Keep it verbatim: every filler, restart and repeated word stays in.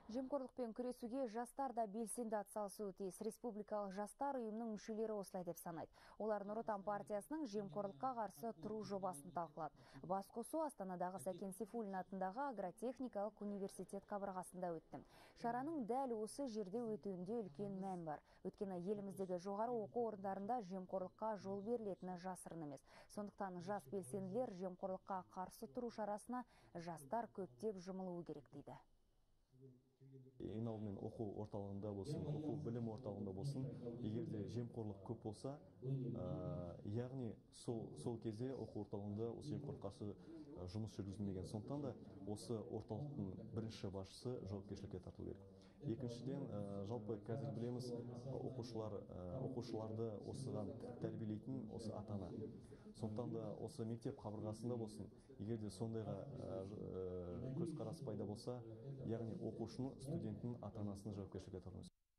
Жемқорлықпен күресуге жастар да белсенді атсалысуы тиіс. Республикалық жастар ұйымының мүшелері осылай деп санайды. Олар Нұр Отан партиясының жемқорлыққа қарсы тұру жобасын талқылады. Басқосу Астанадағы Сәкен Сейфуллин атындағы агротехникалық университет қабырғасында өтті. Шараның дәл осы жерде өтуінде үлкен мән бар. Өйткені еліміздегі жоғары оқу орындарында жемқорлыққа жол берілетіні жасырын емес. Сондықтан жас белсенділер жемқорлыққа қарсы тұру шарасына жастар көптеп жұмылуы керек дейді. Ең алдымен оқу орталығында болсын, оқу білім орталығында болсын, егер де жемқорлық көп болса, яғни сол, сол кезде оқу орталығында осы жемқорлыққа қарсы жұмыс жүргізілмеген. Сондықтан да осы орталықтың бірінші басшысы жауапкершілікке тартылу керек. Екіншіден, жалпы қазір білеміз, оқушылар, оқушыларды осыған тәрбиелейтін осы ата-ана. Сондықтан да осы мектеп қабырғасында болсын, егер де сондайға көзқарас пайда болса, яғни оқушының, студенттің ата-анасының жауапкершілікке тартылуы.